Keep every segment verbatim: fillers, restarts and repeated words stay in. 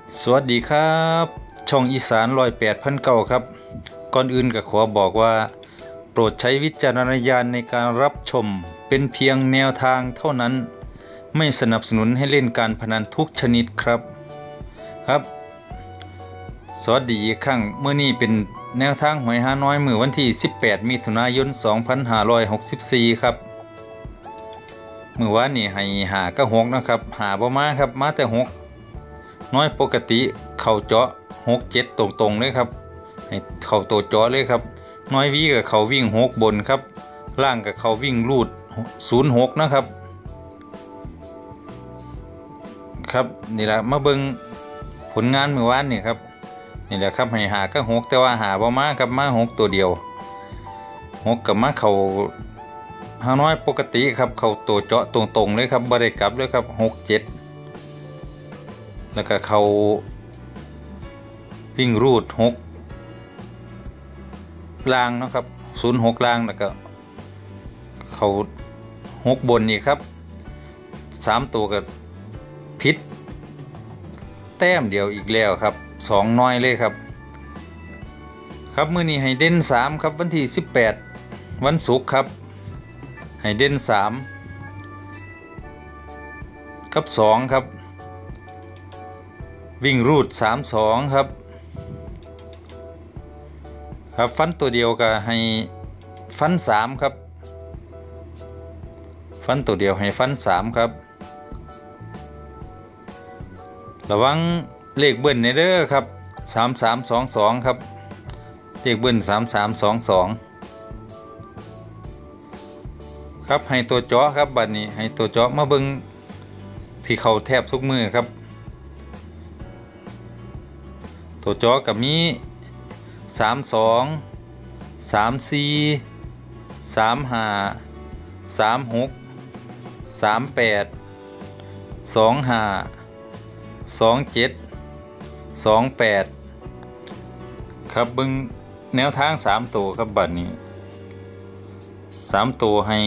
สวัสดีครับช่องอีสานร้อยแปดพันเก้าครับก่อนอื่นก็ขอบอกว่าโปรดใช้วิจารณญาณในการรับชมเป็นเพียงแนวทางเท่านั้นไม่สนับสนุนให้เล่นการพนันทุกชนิดครับครับสวัสดีอีกครั้งเมื่อนี้เป็นแนวทางหวยฮานอยมื้อวันที่สิบแปดมิถุนายนสองพันห้าร้อยหกสิบสี่ครับมื้อวานนี้ให้หาก็หกนะครับหาบ่มาครับมาแต่หกน้อยปกติเข่าเจาะหกเจ็ดตรงๆเลยครับให้เข่าตัวเจาะเลยครับน้อยวีกับเขาวิ่งหกบนครับล่างกับเขาวิ่งรูดศูนย์หกนะครับครับนี่แหละมาเบิ่งผลงานเมื่อวานนี่ครับนี่แหละครับให้หาก็หกแต่ว่าหาบ่มาครับมาหกตัวเดียวหกกับมาเขาฮาน้อยปกติครับเขาตัวเจาะตรงๆเลยครับบ่ได้กลับเลยครับหกเจ็ดแล้วก็เขาวิ่งรูดหกล่างนะครับศูนย์หกล่างแล้วก็เขาหกบนนี่ครับสามตัวกับพิษแต้มเดียวอีกแล้วครับสองน้อยเลยครับครับมื้อนี้ให้เด่นสามครับวันที่สิบแปดวันศุกร์ครับให้เด่นสามกับสองครับวิ่งรูดสามสองครับครับฟันตัวเดียวก็ให้ฟันสามครับฟันตัวเดียวให้ฟันสามครับระวังเลขเบิ้ลในเด้อครับสามสามสองสองครับเลขเบิ้ลสามสามสองสองครับให้ตัวเจาะครับบัดนี้ให้ตัวเจาะมาเบิ่งที่เขาแทบทุกมือครับตัวเจาะกับมีสามสองสามสี่สามห้าสามหกสามแปดสองห้าสองเจ็ดสองแปดครับเบิ่งแนวทางสามตัวครับบัดนี้สามตัวให้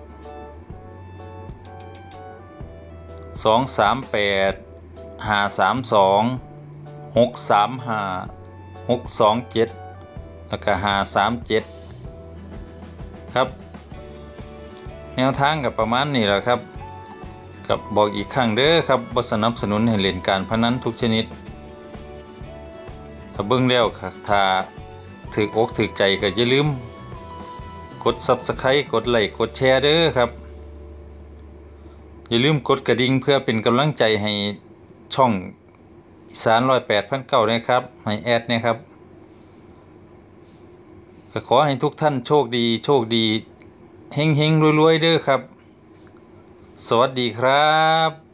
สองสามแปดห้าสามสองหกสามห้าหกสองเจ็ดแล้วก็ห้าสามเจ็ดครับแนวทางกับประมาณนี้แหละครับกับบอกอีกครั้งเด้อครับบ่สนับสนุนให้เล่นการพนันทุกชนิดถ้าเบิ่งแล้วถ้าถูกอกถูกใจก็อย่าลืมกด ซับสไครบ์ กดไลค์กดแชร์เด้อครับอย่าลืมกดกระดิ่งเพื่อเป็นกำลังใจให้ช่องอีสานร้อยแปดพันเก้านะครับให้แอดนะครับก็ขอให้ทุกท่านโชคดีโชคดีเฮงเฮงรวยๆเด้อครับสวัสดีครับ